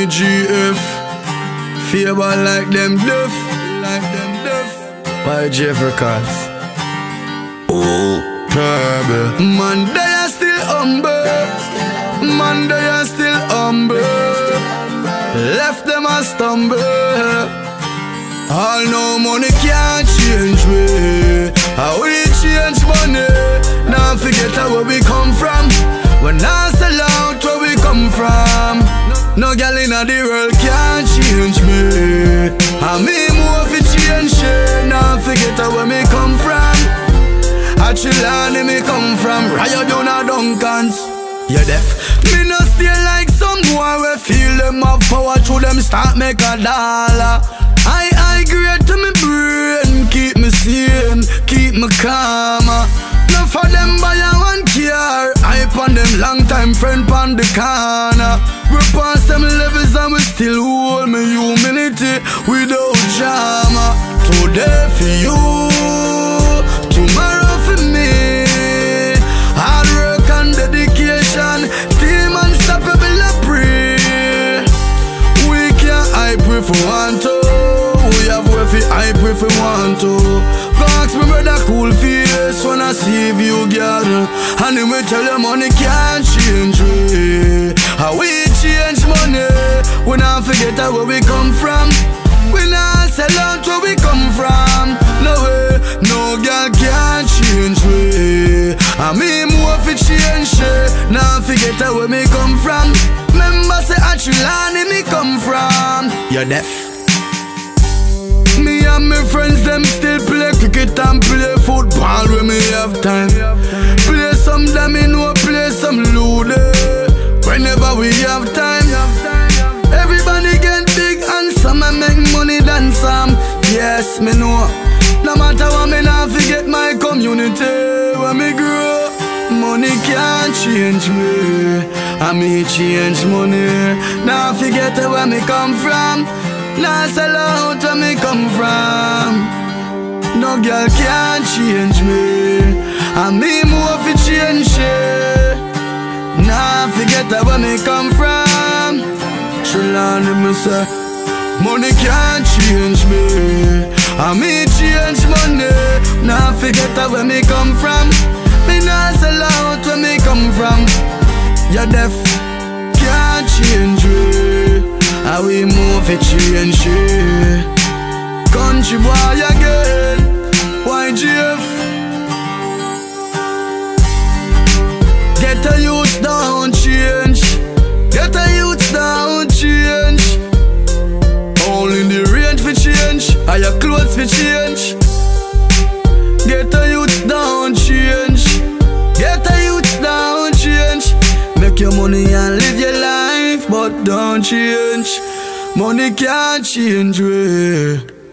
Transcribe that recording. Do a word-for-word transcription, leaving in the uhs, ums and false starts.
me G F. Favor like them deaf, like them deaf. By Jeff Records. Oh, baby. Man, they are still humble. Man, they are still humble. Left them a stumble. All no money can't change me. How we change money? Now forget how where we come from. When I sell out where we come from. No girl in the world can't change me. I me move fi change shit. Now forget how where me come from. I chill and me come from. Riot down a Duncans. You deaf? Me no stay like some boy we feel them have power through them start make a dollar. I I great to me brain, keep me sane, keep me calm. Enough for them buy a one car, I on them long time friend pon the corner. We pass them levels and we still hold me humility without drama. Today for you, tomorrow for me. Hard work and dedication, team unstoppable I pray. We can't hype if we want to. We have way fi hype if we want to. Ask me brother cool face when I see you girl. And then we tell you money can't change we. How we change money? We not forget where we come from. We not sell out where we come from. No way, no girl can't change we. I mean more fi change shit. Now forget where me come from. Remember say Achilani me come from. You're deaf. Me and my friends them still play cricket and play football when me have time. Play some domino, play some lude whenever we have time. Everybody get big and some I make money than some. Yes, me know. No matter what me not forget my community. When me grow, money can't change me. I me change money. Now forget where me come from. Now sell out where me come from. No girl can't change me. I me move fi change shit. Now forget where me come from. Trillani me say money can't change me. I me change money. Now forget where me come from. Me now sell out where me come from. You're deaf, can't change me. How we move it, change shit. Country boy again, Y G F. Get a youth down, change. Get a youth down, change. Only in the range for change, are your clothes for change. Get a youth down, change. Get a youth down, change. Make your money and live your life, but don't change. Money can't change way.